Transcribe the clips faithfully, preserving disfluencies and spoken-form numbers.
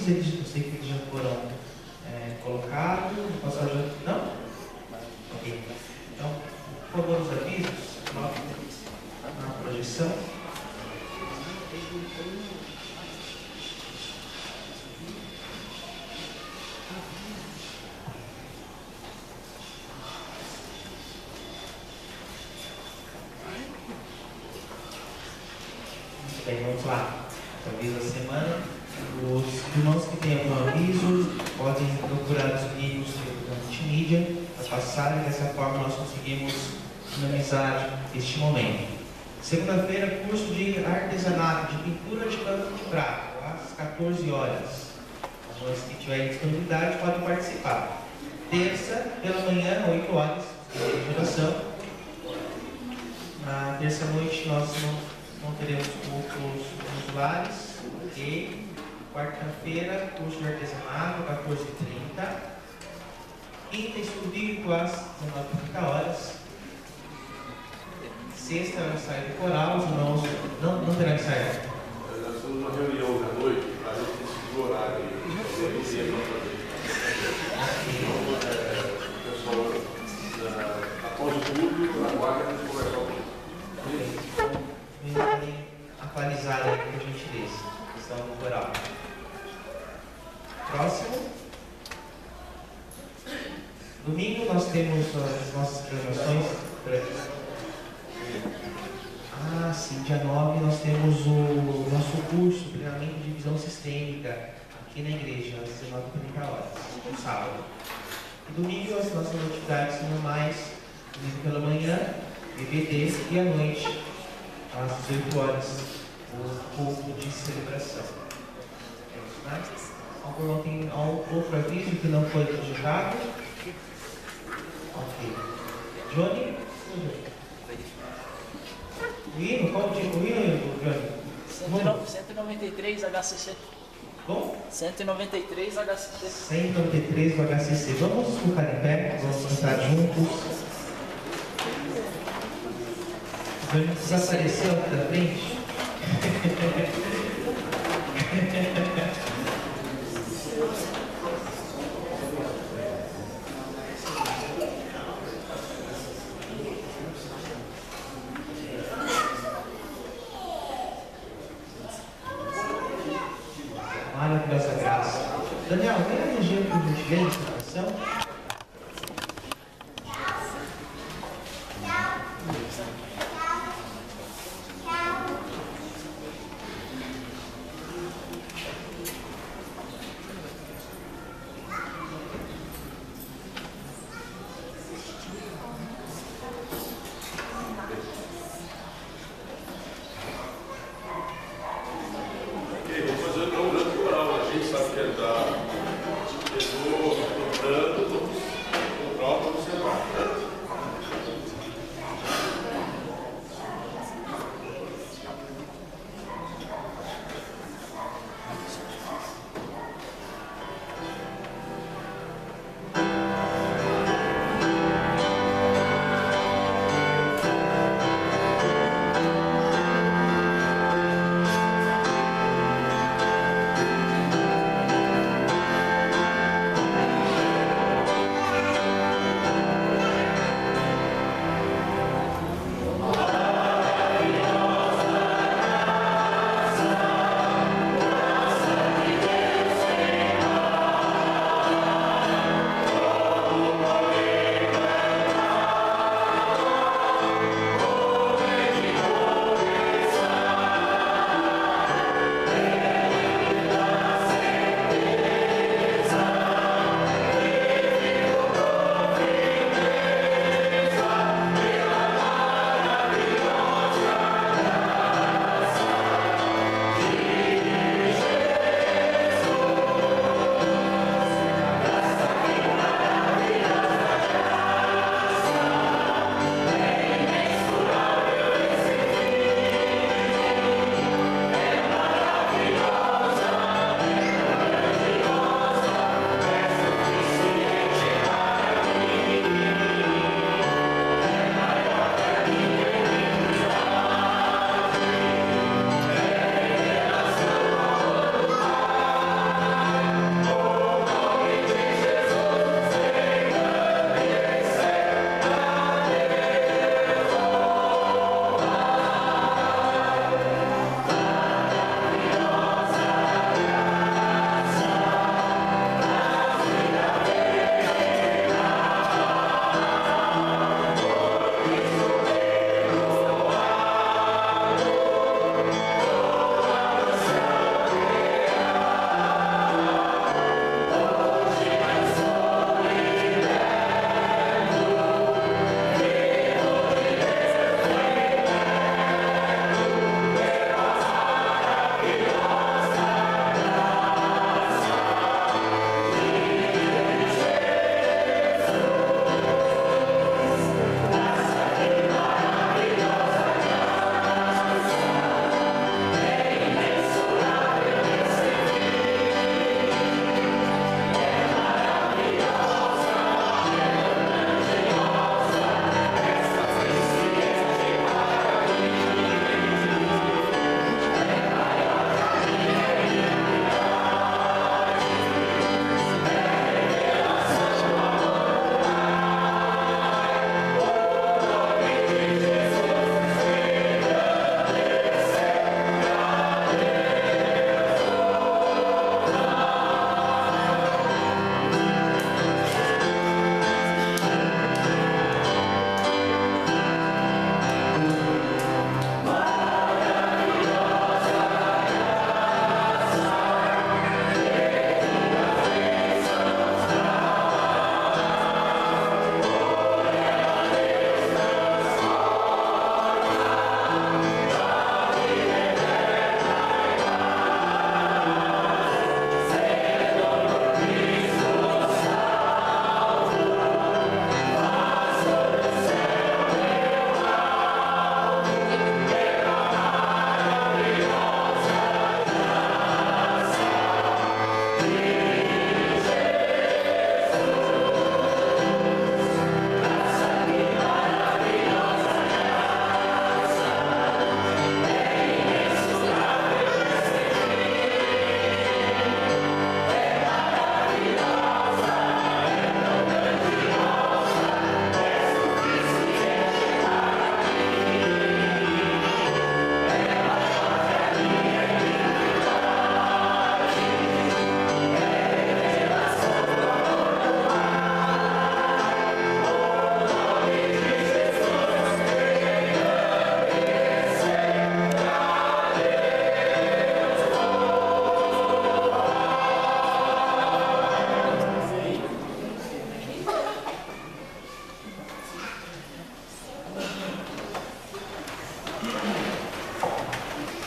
avisos, eles, eu sei que eles já foram é, colocados. Posso já... Não? Ok. Então, por favor, os avisos, coloque na projeção. Bem, vamos lá. Aviso da semana. Os irmãos que têm algum aviso podem procurar os meninos da multimídia para passarem. Dessa forma nós conseguimos finalizar este momento. Segunda-feira, curso de artesanato de pintura de campo de prata, às quatorze horas. Os que tiverem disponibilidade podem participar. Terça, pela manhã, oito horas, de oração. Na terça-noite nós não Não teremos cultos nos lares, ok? Quarta-feira, curso de artesanato, quatorze e trinta. Quinta, estudo bíblico às dezenove e trinta horas. Sexta, é o ensaio do coral, os irmãos não, não terão ensaio. Nós temos uma reunião à noite para a gente decidir o horário. Pessoal, após o culto, aguarda a gente conversar um pouco. Podem atualizar aí, por gentileza, a questão do coral. Próximo. Domingo nós temos as nossas programações. Ah, sim, dia nove nós temos o nosso curso, treinamento de visão sistêmica, aqui na igreja, às dezenove e trinta horas, no sábado. E domingo as nossas atividades normais, domingo pela manhã, B B D, e à noite, às dezoito horas, o culto de celebração. É isso, né? Algum tem outro aviso que não foi digitado? Ok. Johnny? O hino? Qual o tipo? O hino, Johnny? cento e noventa e três H C C. Bom? cento e noventa e três H C C. cento e noventa e três do H C C. Vamos ficar em pé, vamos cantar juntos. Vamos desapareceu aqui da frente. Maravilhosa graça. Daniel, vem a região por gentileza, oração. Vamos fazer um grande coral. A gente sabe que ele está chegou, dobrando.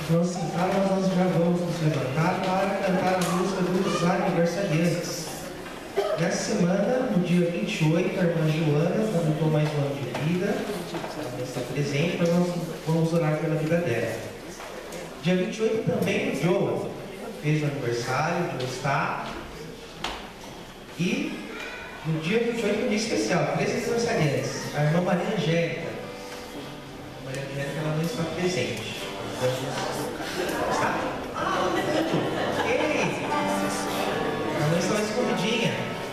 Então, assim, para nós já vamos nos levantar para cantar a música dos aniversariantes. Nessa semana, no dia vinte e oito, a irmã Joana completou mais um ano de vida. Ela está presente, mas nós vamos orar pela vida dela. Dia vinte e oito também, o Joe fez o aniversário, o Joe está. E no dia vinte e oito, um dia especial, três aniversariantes. A irmã Maria Angélica. A Maria Angélica, ela não está presente. Está? Ah, ei! Ela não está escondidinha.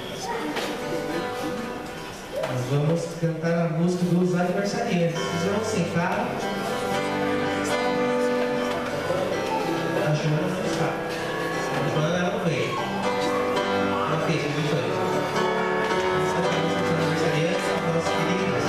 Nós vamos cantar a música dos aniversariantes. Vocês vão sentar. A Joana não está. A Joana ela não veio. Ela fez, vinte e oito. Vamos cantar a música dos aniversariantes, nossas queridas.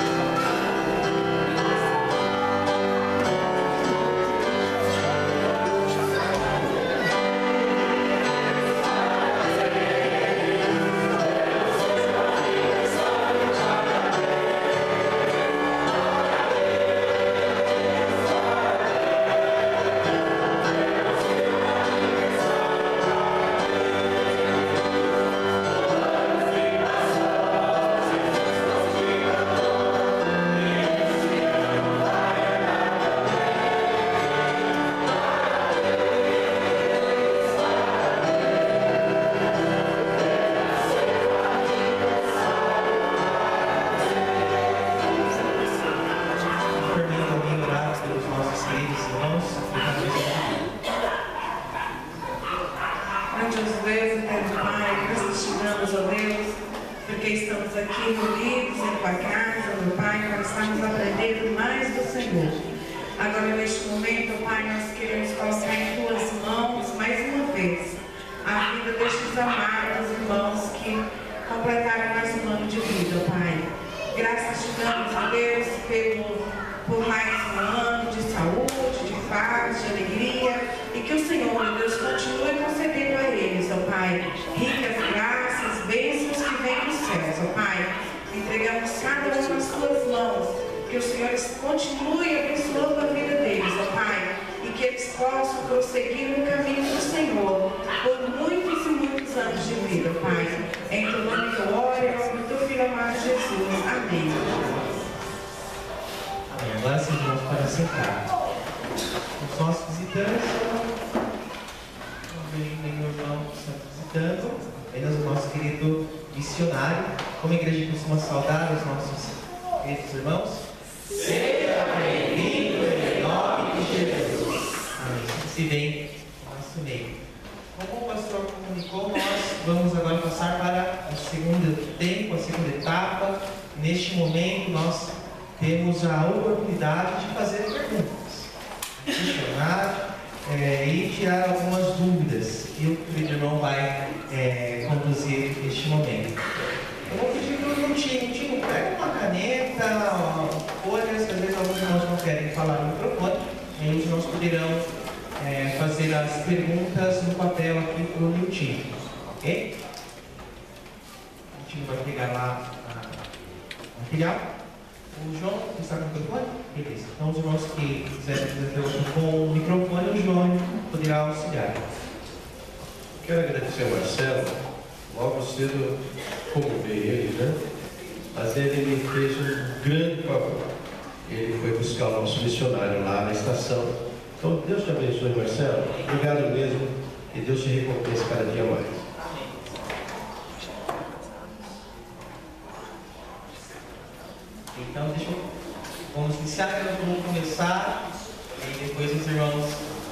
Então, deixa eu... Vamos iniciar, vamos começar. E depois os irmãos...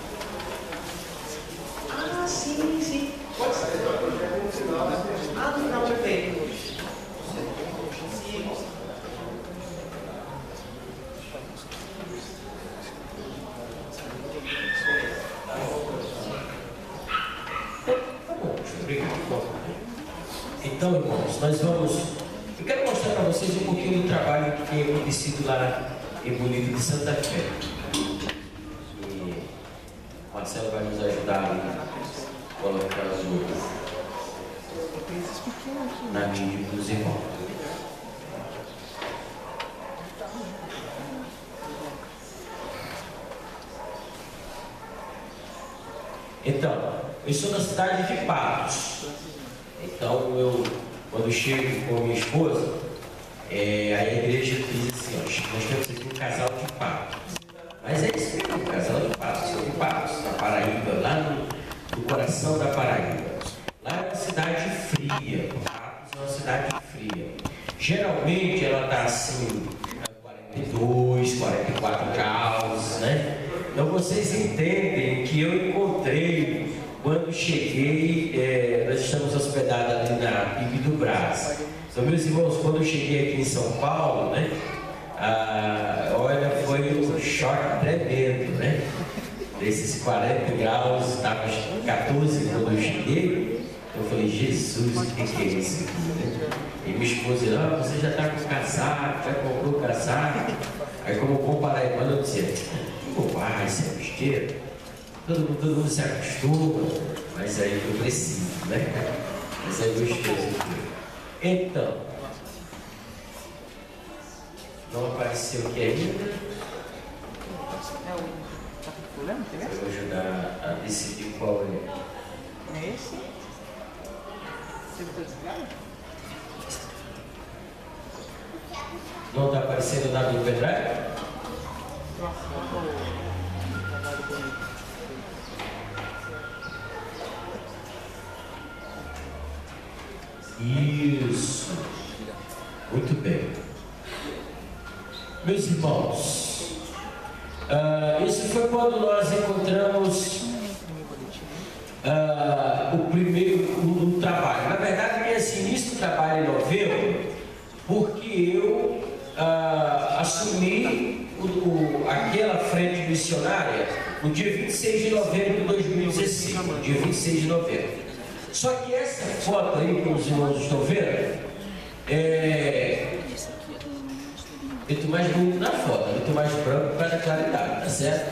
Ah, sim, sim. Pode ser. Ah, no final, perfeito. Sim. Tá bom, obrigado. Então, irmãos, nós vamos... Eu quero mostrar para vocês um pouquinho do trabalho que tem acontecido lá em Bonito de Santa Fé. E o Marcelo vai nos ajudar a colocar as outras na mídia dos irmãos. Então, eu sou da cidade de Patos. Então, eu, quando chego com a minha esposa, é, aí a igreja diz assim, ó, nós temos aqui um casal de Patos. Mas é isso mesmo, um casal de Patos, sou de Patos, na Paraíba, lá no, no coração da Paraíba. Lá é uma cidade fria, Patos é uma cidade fria. Geralmente ela está assim, quarenta e dois, quarenta e quatro graus, né? Então vocês entendem que eu encontrei, quando cheguei, é, nós estamos hospedados ali na P I B do Brás. Então, meus irmãos, quando eu cheguei aqui em São Paulo, né? Ah, olha, foi um choque tremendo, né? Desses quarenta graus, estava quatorze quando eu cheguei. Eu falei, Jesus, o que, que é isso aqui, né? E minha esposa disse, ah, você já está com casaco, já comprou casaco. Aí, como bom paraibano, eu dizia, bobagem, isso é besteira. Todo mundo, todo mundo se acostuma, mas aí eu preciso, né? Mas aí eu estou. Então, não apareceu aqui ainda. Eu vou ajudar a decidir qual é. É esse? Você está desligado? Não está aparecendo nada no pendrive? Isso. Muito bem. Meus irmãos, uh, isso foi quando nós encontramos uh, o primeiro o, o trabalho. Na verdade, eu assim, início do trabalho em novembro, porque eu uh, assumi o, o, aquela frente missionária no dia vinte e seis de novembro de dois mil e dezesseis. Dia vinte e seis de novembro. Só que essa foto aí que os irmãos estão vendo, é, eu estou mais bonito na foto, eu estou mais branco para a claridade, tá certo?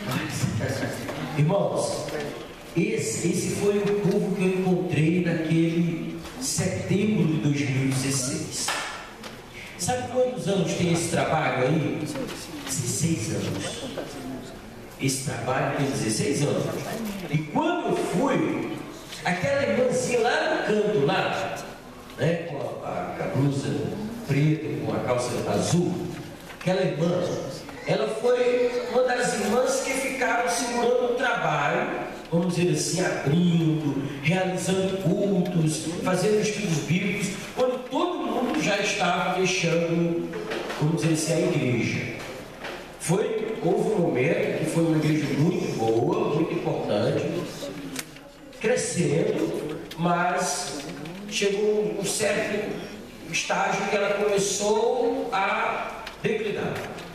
Irmãos, esse, esse foi o povo que eu encontrei naquele setembro de dois mil e dezesseis. Sabe quantos anos tem esse trabalho aí? dezesseis anos. Esse trabalho tem dezesseis anos. E quando eu fui, aquela irmãzinha lá no canto, lá, né, com a, a blusa preta, com a calça azul, aquela irmã, ela foi uma das irmãs que ficaram segurando o trabalho, vamos dizer assim, abrindo, realizando cultos, fazendo estudos bíblicos, quando todo mundo já estava deixando, vamos dizer assim, a igreja. Foi, houve um momento que foi uma igreja muito boa, muito importante, crescendo, mas chegou um certo estágio que ela começou a declinar.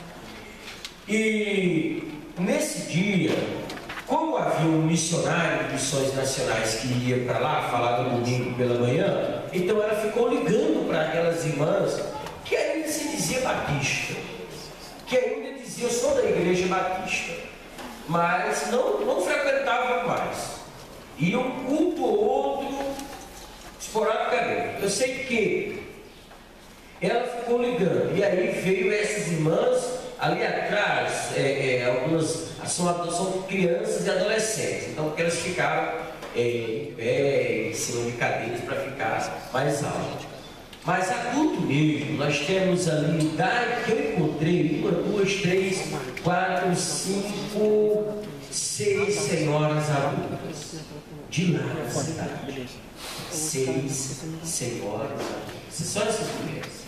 E nesse dia, como havia um missionário de missões nacionais que ia para lá falar no domingo pela manhã, então ela ficou ligando para aquelas irmãs que ainda se dizia batista, que ainda dizia, eu sou da igreja batista, mas não, não frequentavam mais. E um culto ou outro, esporadicamente. Eu sei que ela ficou ligando, e aí veio essas irmãs ali atrás, é, é, algumas são, são crianças e adolescentes, então porque elas ficaram é, em pé, em cima de cadeiras para ficar mais alto. Mas adulto mesmo, nós temos ali, da que eu encontrei, uma, duas, três, quatro, cinco, seis senhoras adultas. De lá na cidade. Seis senhoras adultas. Só essas mulheres.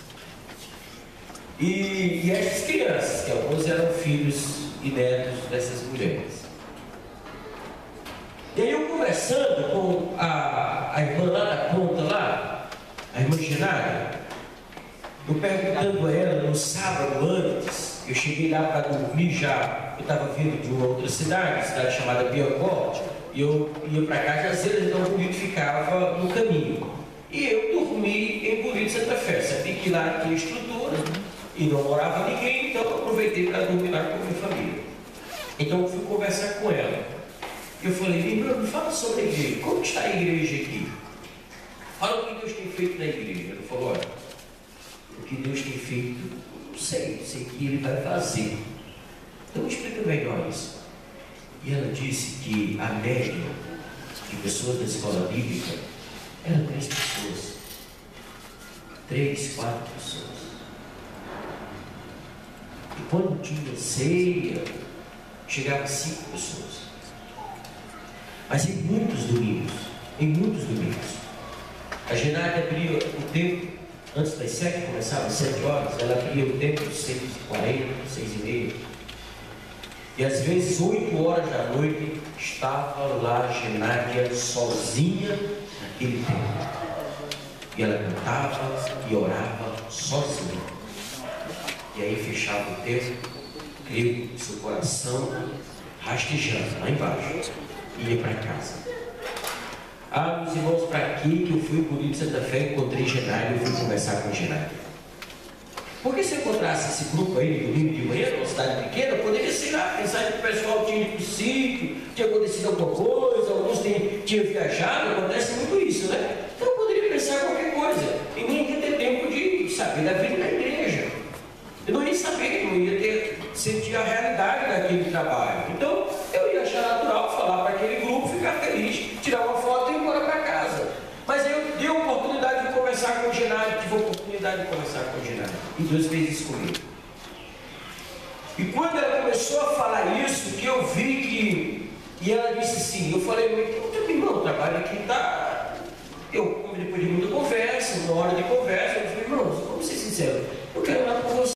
E, e essas crianças, que alguns eram filhos e netos dessas mulheres. E aí eu conversando com a, a irmã lá da ponta lá, a irmã Genária, eu perguntando a ela no sábado antes, eu cheguei lá para dormir já, eu estava vindo de uma outra cidade, cidade chamada Biocó, e eu ia para cá já cedo, então o Bonito ficava no caminho. E eu dormi em Bonito Santa Fé, sabia que lá tinha estrutura e não morava ninguém, então eu aproveitei para dormir lá com a minha família. Então eu fui conversar com ela. Eu falei, irmã, me fala sobre a igreja, como está a igreja aqui? Fala o que Deus tem feito na igreja. Ele falou, olha, o que Deus tem feito, não sei, não sei o que Ele vai fazer. Então explica melhor isso. E ela disse que a média de pessoas da escola bíblica era três pessoas. Três, quatro pessoas. E quando tinha ceia, chegava a cinco pessoas. Mas em muitos domingos, em muitos domingos, a Genária abria o tempo, antes das sete, começava às sete horas, ela abria o tempo às seis e quarenta, seis e meia. E às vezes, oito horas da noite, estava lá a Genária sozinha naquele tempo. E ela cantava e orava sozinha. E aí fechava o tempo, creio que seu coração rastejando lá embaixo, e ia para casa. Ah, meus irmãos, para que eu fui por ir de Santa Fé, encontrei Genária e fui conversar com Genária? Porque se eu encontrasse esse grupo aí no domingo de manhã, numa cidade pequena, eu poderia ser lá, pensar que o pessoal tinha ido para o sítio, tinha acontecido alguma coisa, alguns tinham, tinham viajado, acontece muito isso, né? Então eu poderia pensar qualquer coisa, e nem ia ter tempo de saber da vida da igreja. Eu não ia saber, não ia ter, sentir a realidade daquele trabalho. Então eu ia achar natural falar para aquele grupo, ficar feliz, tirar uma foto e ir embora para casa. Mas aí eu dei a oportunidade de conversar com o Genário, tive a oportunidade de conversar com o Genário. E Deus fez isso comigo. E quando ela começou a falar isso, que eu vi que... E ela disse assim, eu falei, meu irmão, o trabalho aqui está... Eu, depois de muita conversa, uma hora de conversa, eu falei, irmão, vamos ser sinceros, eu quero